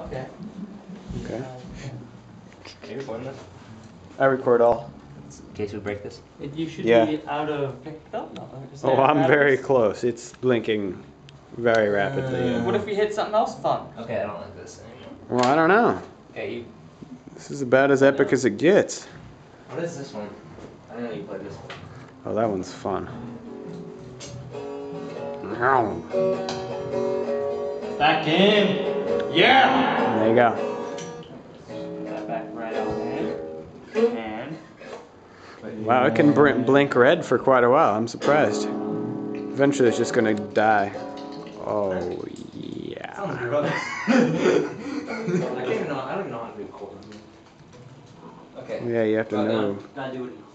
Okay. Okay. Are you recording this? I record all. In case we break this. You should Yeah. be out of picked up. No, Oh, I'm very close. It's blinking very rapidly. Yeah. What if we hit something else fun? Okay, I don't like this anymore. Well, I don't know. Okay, you. This is about as epic as it gets. What is this one? I didn't know you played this one. Oh, that one's fun. Back in. Yeah. There you go. That back right on in. And. Wow, it can blink red for quite a while. I'm surprised. Eventually, it's just gonna die. Oh yeah. I don't even know. I don't even know how to do chords. Okay. Yeah, you have to know. Gotta do it.